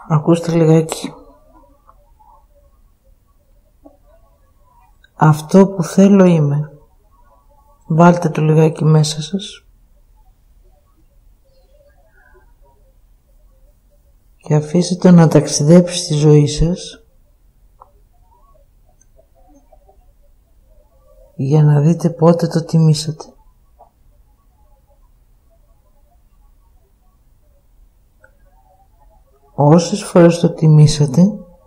Ακούστε λιγάκι. Αυτό που θέλω είμαι. Βάλτε το λιγάκι μέσα σας. Και αφήστε το να ταξιδέψει στη ζωή σας για να δείτε πότε το τιμήσατε. Όσες φορές το τιμήσατε,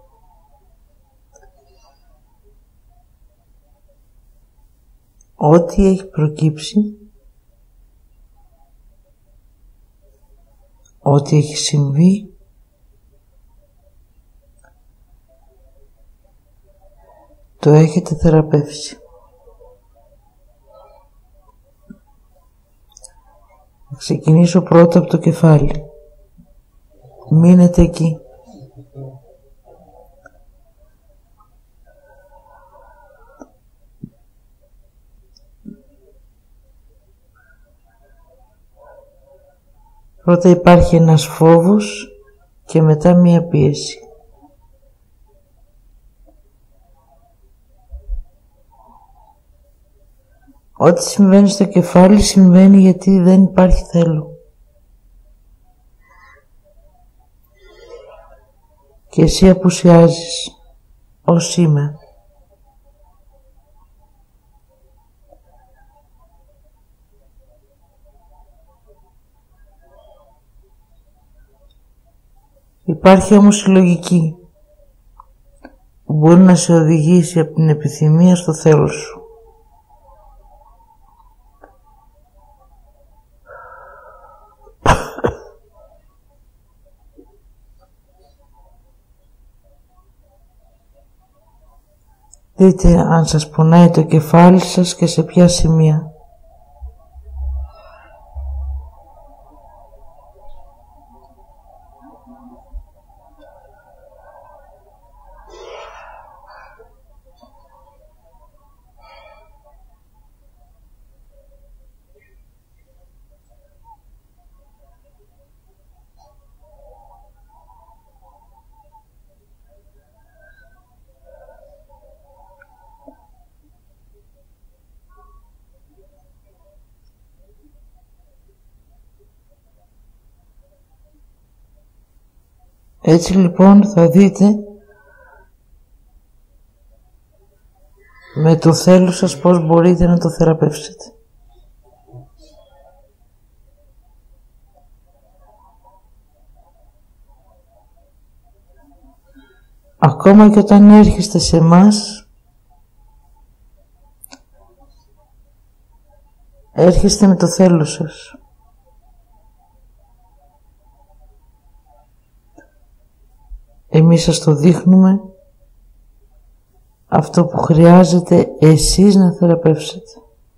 ό,τι έχει προκύψει, ό,τι έχει συμβεί, το έχετε θεραπεύσει. Θα ξεκινήσω πρώτα από το κεφάλι. Μείνετε εκεί. Πρώτα υπάρχει ένας φόβος και μετά μία πίεση. Ό,τι συμβαίνει στο κεφάλι συμβαίνει γιατί δεν υπάρχει θέλω. Και εσύ απουσιάζεις ως είμαι. Υπάρχει όμως η λογική που μπορεί να σε οδηγήσει από την επιθυμία στο θέλω σου. Δείτε αν σας πονάει το κεφάλι σας και σε ποια σημεία. Έτσι λοιπόν θα δείτε με το θέλω σας πώς μπορείτε να το θεραπεύσετε. Ακόμα και όταν έρχεστε σε εμάς, έρχεστε με το θέλω σας. Εμείς σας το δείχνουμε αυτό που χρειάζεται εσείς να θεραπεύσετε.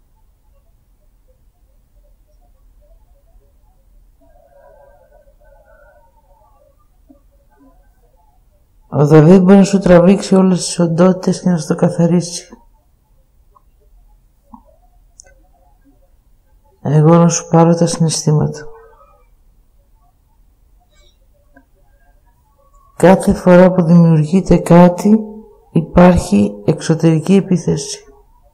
Ο Δαβίδ μπορεί να σου τραβήξει όλες τις οντότητες και να σου το καθαρίσει. Εγώ να σου πάρω τα συναισθήματα. Κάθε φορά που δημιουργείται κάτι υπάρχει εξωτερική επίθεση.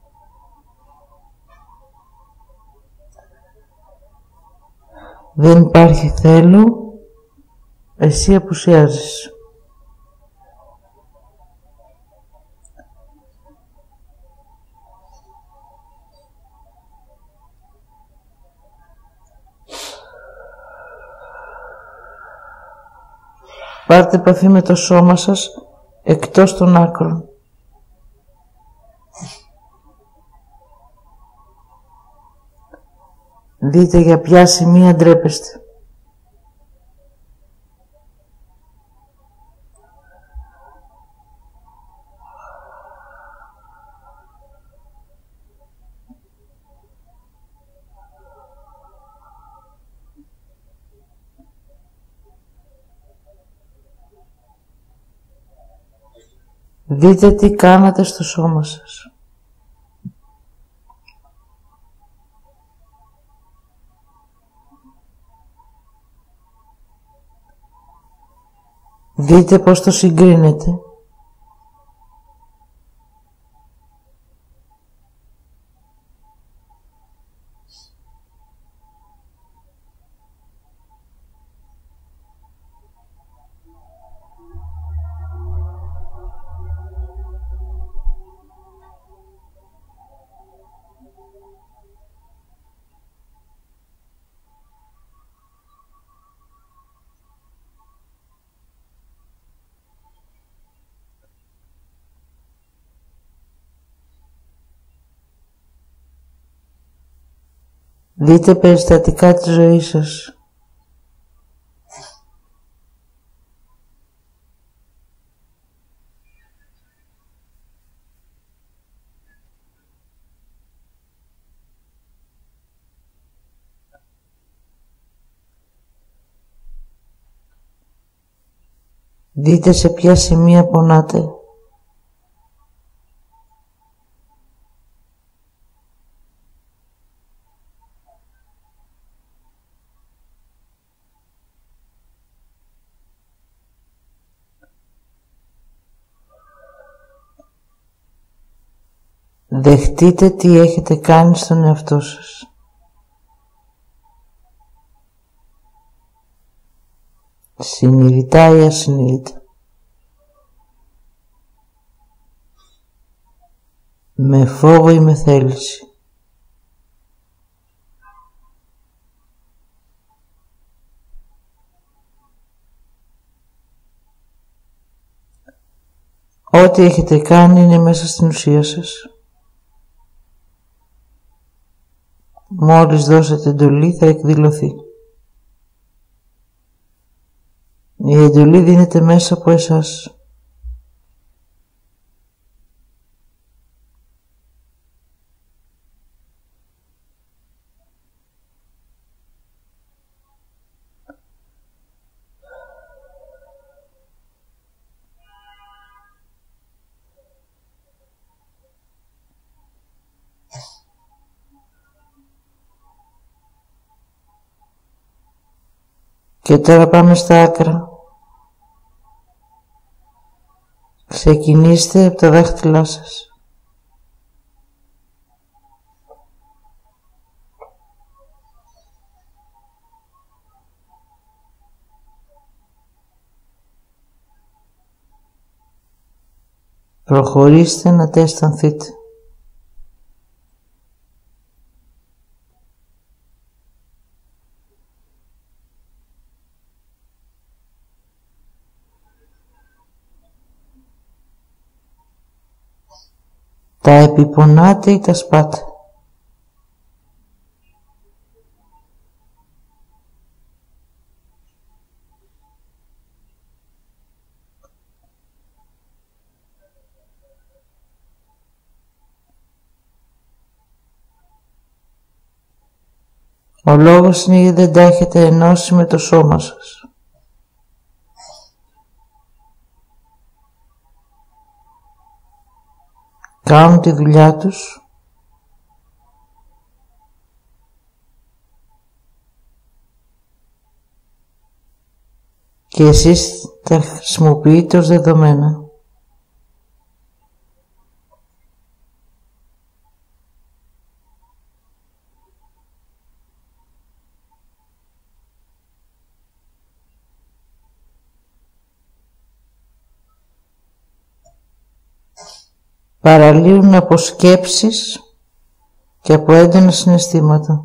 Δεν υπάρχει θέλω, εσύ απουσιάζεις. Πάρτε επαφή με το σώμα σας εκτός των άκρων. Δείτε για ποια σημεία ντρέπεστε. Δείτε τι κάνατε στο σώμα σας. Δείτε πώς το συγκρίνετε. Δείτε περιστατικά της ζωής σας. Δείτε σε ποια σημεία πονάτε. Δεχτείτε τι έχετε κάνει στον εαυτό σας. Συνειδητά ή ασυνείδητα. Με φόβο ή με θέληση. Ό,τι έχετε κάνει είναι μέσα στην ουσία σας. Μόλις δώσετε εντολή θα εκδηλωθεί. Η εντολή δίνεται μέσα από εσάς. Και τώρα πάμε στα άκρα. Ξεκινήστε από τα δάχτυλά σας. Προχωρήστε να τα αισθανθείτε. Τα επιπονάτε ή τα σπάτε. Ο λόγος είναι γιατί δεν τα έχετε ενώσει με το σώμα σας. Κάνουν τη δουλειά τους και εσείς τα χρησιμοποιείτε ως δεδομένα. Παραλύουν από σκέψεις και από έντονα συναισθήματα.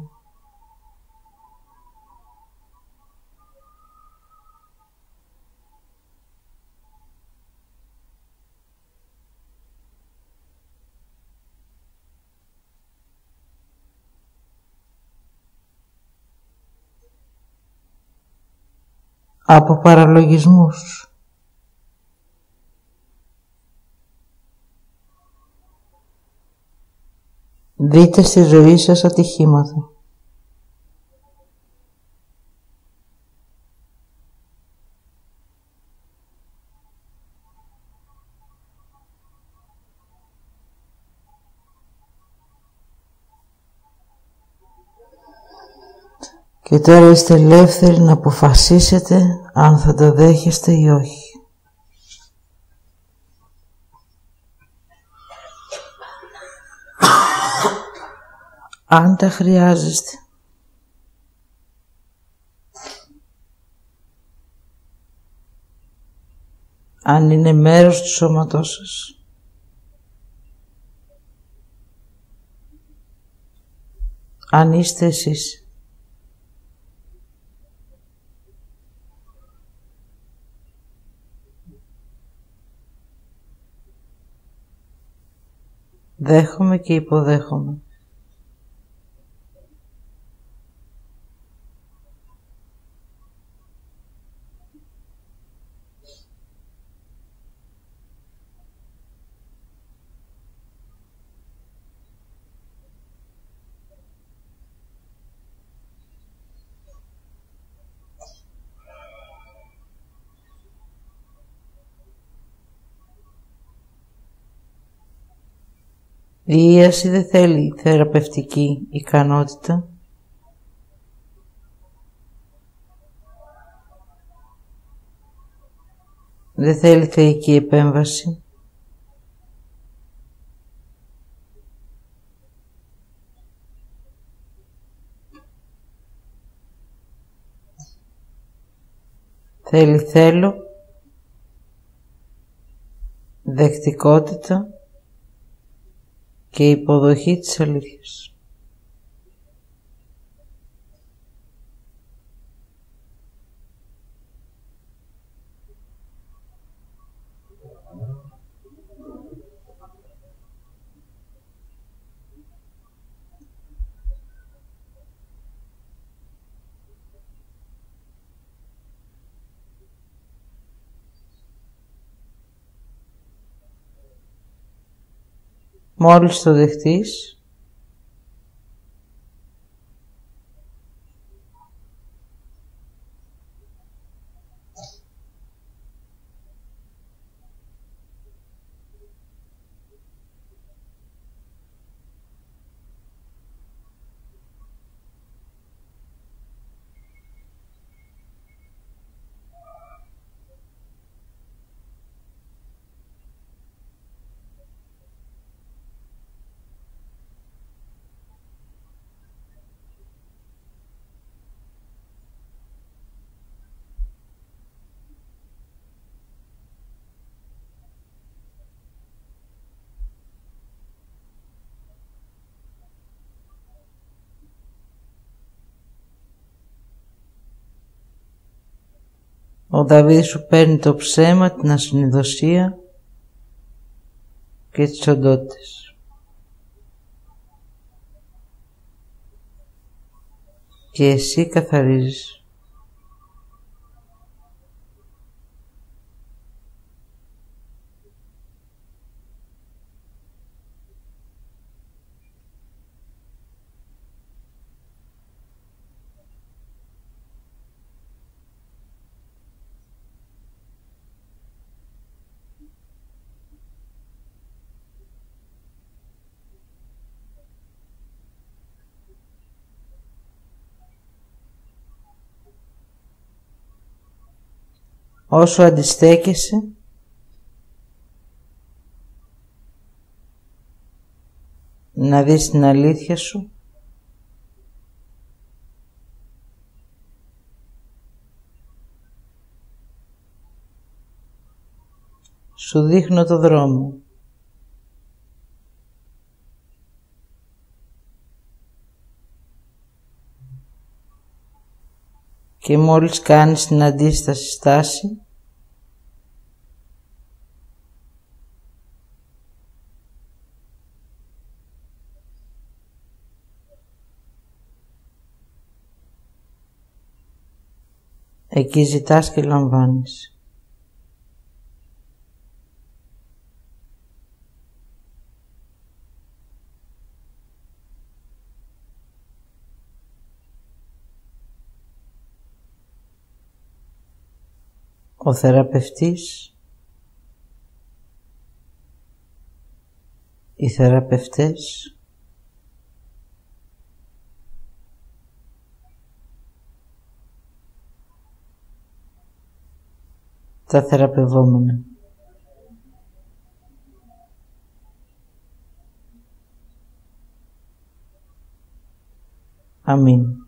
Από παραλογισμούς. Δείτε στη ζωή σας ατυχήματα. Και τώρα είστε ελεύθεροι να αποφασίσετε αν θα τα δέχεστε ή όχι. αν τα χρειάζεστε. Αν είναι μέρος του σώματός σας. Αν είστε εσείς. Δέχομαι και υποδέχομαι. Η ίαση δεν θέλει θεραπευτική ικανότητα. Δεν θέλει θεϊκή επέμβαση. Θέλει θέλω, δεκτικότητα και υποδοχή της αλήθειας. Μόλις το δεχτείς, ο Δαβίδ σου παίρνει το ψέμα, την ασυνειδωσία και τις οντότητες. Και εσύ καθαρίζεις. Όσο αντιστέκεσαι, να δεις την αλήθεια σου, σου δείχνω το δρόμο. Και μόλις κάνεις την αντίσταση στάση, εκεί ζητάς και λαμβάνεις. Ο θεραπευτής, οι θεραπευτές τα θεραπευόμενα. Αμήν.